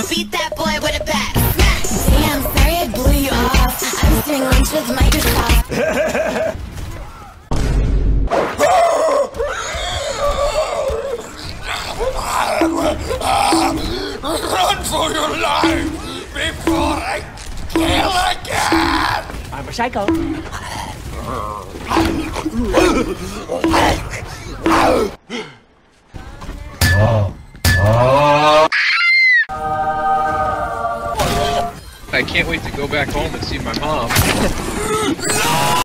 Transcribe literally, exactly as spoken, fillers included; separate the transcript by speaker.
Speaker 1: Beat that boy with a bat. Damn, sorry I blew you off. I was doing lunch with Microsoft.
Speaker 2: Run for your life before I kill again!
Speaker 3: I'm a psycho.
Speaker 4: I can't wait to go back home and see my mom.